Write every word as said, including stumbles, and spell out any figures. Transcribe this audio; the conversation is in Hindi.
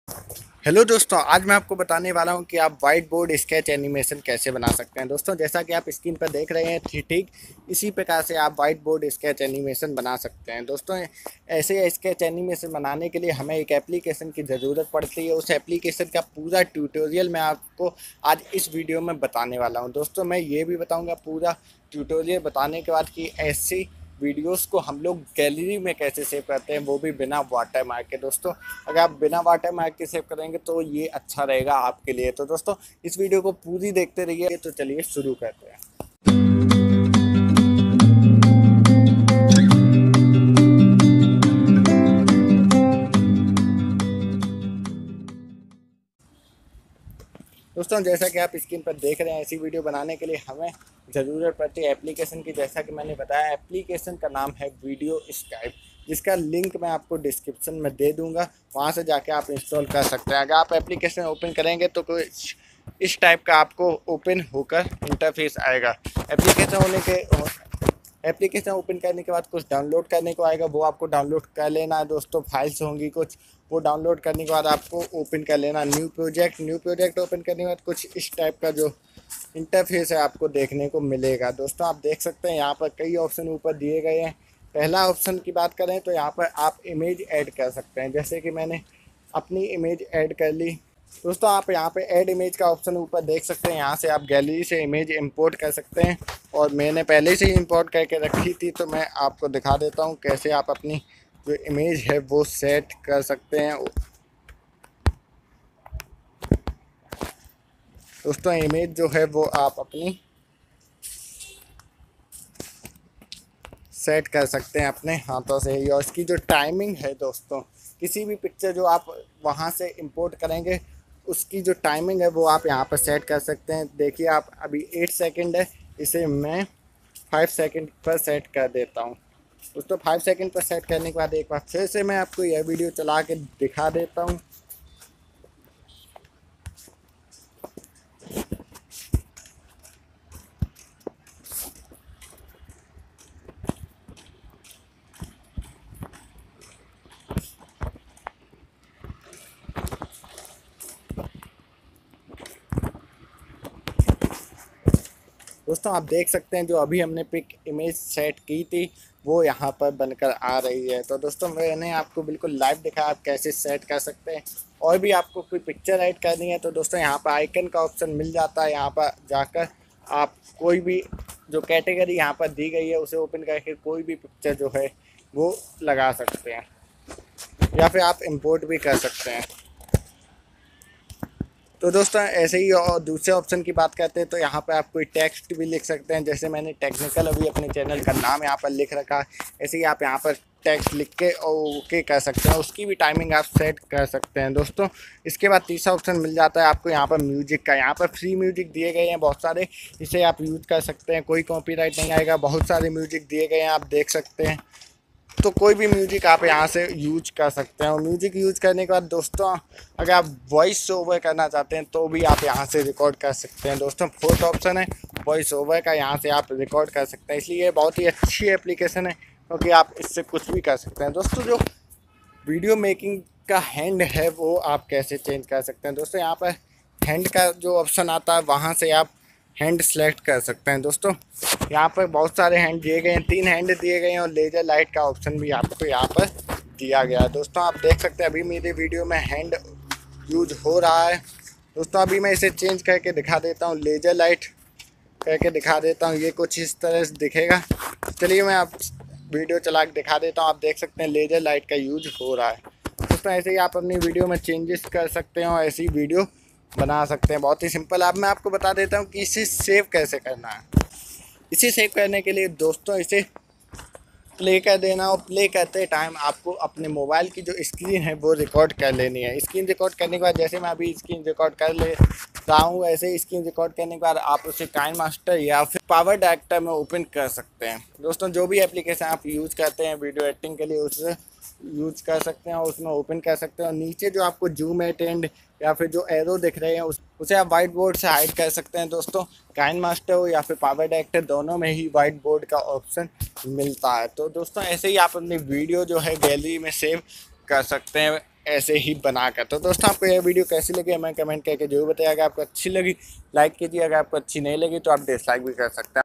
हेलो दोस्तों, आज मैं आपको बताने वाला हूं कि आप वाइट बोर्ड स्केच एनिमेशन कैसे बना सकते हैं। दोस्तों, जैसा कि आप स्क्रीन पर देख रहे हैं, ठीक ठीक इसी प्रकार से आप वाइट बोर्ड स्केच एनिमेशन बना सकते हैं। दोस्तों, ऐसे स्केच एनिमेशन बनाने के लिए हमें एक एप्लीकेशन की ज़रूरत पड़ती है। उस एप्लीकेशन का पूरा ट्यूटोरियल मैं आपको आज इस वीडियो में बताने वाला हूँ। दोस्तों, मैं ये भी बताऊँगा पूरा ट्यूटोरियल बताने के बाद कि ऐसी वीडियोस को हम लोग गैलरी में कैसे सेव करते हैं, वो भी बिना वाटर मार्क के। दोस्तों, अगर आप बिना वाटर मार्क के सेव करेंगे तो ये अच्छा रहेगा आपके लिए। तो दोस्तों, इस वीडियो को पूरी देखते रहिए। तो चलिए शुरू करते हैं। दोस्तों, जैसा कि आप स्क्रीन पर देख रहे हैं, ऐसी वीडियो बनाने के लिए हमें ज़रूरत पड़ती है एप्लीकेशन की। जैसा कि मैंने बताया, एप्लीकेशन का नाम है वीडियो स्काइप, जिसका लिंक मैं आपको डिस्क्रिप्शन में दे दूंगा। वहां से जाके आप इंस्टॉल कर सकते हैं। अगर आप एप्लीकेशन ओपन करेंगे तो कुछ इस टाइप का आपको ओपन होकर इंटरफेस आएगा। एप्लीकेशन होने के एप्लीकेशन ओपन करने के बाद कुछ डाउनलोड करने को आएगा, वो आपको डाउनलोड कर लेना है। दोस्तों, फाइल्स होंगी कुछ, वो डाउनलोड करने के बाद आपको ओपन कर लेना new project. New project open करने के बाद कुछ इस टाइप का जो इंटरफेस है आपको देखने को मिलेगा। दोस्तों, आप देख सकते हैं यहाँ पर कई ऑप्शन ऊपर दिए गए हैं। पहला ऑप्शन की बात करें तो यहाँ पर आप इमेज ऐड कर सकते हैं। जैसे कि मैंने अपनी इमेज ऐड कर ली। दोस्तों, आप यहाँ पे ऐड इमेज का ऑप्शन ऊपर देख सकते हैं। यहाँ से आप गैलरी से इमेज इंपोर्ट कर सकते हैं, और मैंने पहले से ही इंपोर्ट करके रखी थी, तो मैं आपको दिखा देता हूँ कैसे आप अपनी जो इमेज है वो सेट कर सकते हैं। दोस्तों, इमेज जो है वो आप अपनी सेट कर सकते हैं अपने हाथों से ही। और इसकी जो टाइमिंग है दोस्तों, किसी भी पिक्चर जो आप वहाँ से इंपोर्ट करेंगे, उसकी जो टाइमिंग है वो आप यहाँ पर सेट कर सकते हैं। देखिए, आप अभी एट सेकंड है, इसे मैं फाइव सेकंड पर सेट कर देता हूँ। दोस्तों, फाइव सेकंड पर सेट करने के बाद एक बार फिर से मैं आपको यह वीडियो चला के दिखा देता हूँ। दोस्तों, आप देख सकते हैं जो अभी हमने पिक इमेज सेट की थी वो यहाँ पर बनकर आ रही है। तो दोस्तों, मैंने आपको बिल्कुल लाइव दिखाया आप कैसे सेट कर सकते हैं। और भी आपको कोई पिक्चर ऐड करनी है तो दोस्तों, यहाँ पर आइकन का ऑप्शन मिल जाता है। यहाँ पर जाकर आप कोई भी जो कैटेगरी यहाँ पर दी गई है उसे ओपन करके कोई भी पिक्चर जो है वो लगा सकते हैं, या फिर आप इंपोर्ट भी कर सकते हैं। तो दोस्तों, ऐसे ही और दूसरे ऑप्शन की बात करते हैं तो यहाँ पर आप कोई टेक्स्ट भी लिख सकते हैं। जैसे मैंने टेक्निकल अभी अपने चैनल का नाम यहाँ पर लिख रखा है, ऐसे ही आप यहाँ पर टेक्स्ट लिख के और ओके कर सकते हैं। उसकी भी टाइमिंग आप सेट कर सकते हैं। दोस्तों, इसके बाद तीसरा ऑप्शन मिल जाता है आपको यहाँ पर म्यूजिक का। यहाँ पर फ्री म्यूजिक दिए गए हैं बहुत सारे, इसे आप यूज़ कर सकते हैं। कोई कॉपीराइट नहीं आएगा। बहुत सारे म्यूजिक दिए गए हैं, आप देख सकते हैं। तो कोई भी म्यूजिक आप यहाँ से यूज कर सकते हैं। और म्यूजिक यूज करने के बाद दोस्तों, अगर आप वॉइस ओवर करना चाहते हैं तो भी आप यहाँ से रिकॉर्ड कर सकते हैं। दोस्तों, फोर्थ ऑप्शन है वॉइस ओवर का, यहाँ से आप रिकॉर्ड कर सकते हैं। इसलिए ये बहुत ही अच्छी एप्लीकेशन है, क्योंकि आप इससे कुछ भी कर सकते हैं। दोस्तों, जो वीडियो मेकिंग का हैंड है वो आप कैसे चेंज कर सकते हैं। दोस्तों, यहाँ पर हैंड का जो ऑप्शन आता है वहाँ से आप हैंड सेलेक्ट कर सकते हैं। दोस्तों, यहाँ पर बहुत सारे हैंड दिए गए हैं, तीन हैंड दिए गए हैं, और लेजर लाइट का ऑप्शन भी आपको यहाँ पर दिया गया है। दोस्तों, आप देख सकते हैं अभी मेरे वीडियो में हैंड यूज हो रहा है। दोस्तों, अभी मैं इसे चेंज करके दिखा देता हूँ, लेजर लाइट करके दिखा देता हूँ। ये कुछ इस तरह से दिखेगा। चलिए मैं आप वीडियो चला के दिखा देता हूँ। आप देख सकते हैं लेजर लाइट का यूज हो रहा है। दोस्तों, ऐसे ही आप अपनी वीडियो में चेंजेस कर सकते हैं और ऐसी वीडियो बना सकते हैं। बहुत ही सिंपल। अब मैं आपको बता देता हूँ कि इसे सेव कैसे करना है। इसे सेव करने के लिए दोस्तों, इसे प्ले कर देना, और प्ले करते टाइम आपको अपने मोबाइल की जो स्क्रीन है वो रिकॉर्ड कर लेनी है। स्क्रीन रिकॉर्ड करने के बाद, जैसे मैं अभी स्क्रीन रिकॉर्ड कर ले रहा हूँ, ऐसे ही स्क्रीन रिकॉर्ड करने के बाद आप उसे काइन मास्टर या फिर पावर डायरेक्टर में ओपन कर सकते हैं। दोस्तों, जो भी एप्लीकेशन आप यूज़ करते हैं वीडियो एडिटिंग के लिए, उससे यूज कर सकते हैं और उसमें ओपन कर सकते हैं। और नीचे जो आपको जूम एट एंड या फिर जो एरो दिख रहे हैं उस उसे आप वाइट बोर्ड से हाइड कर सकते हैं। दोस्तों, काइन मास्टर हो या फिर पावर डायरेक्टर, दोनों में ही वाइट बोर्ड का ऑप्शन मिलता है। तो दोस्तों, ऐसे ही आप अपनी वीडियो जो है गैलरी में सेव कर सकते हैं। ऐसे ही बनाकर। तो दोस्तों आपको यह वीडियो कैसी लगी हमें कमेंट करके जरूर बताइएगा। आपको अच्छी लगी लाइक कीजिए, अगर आपको अच्छी नहीं लगी तो आप डिसलाइक भी कर सकते हैं।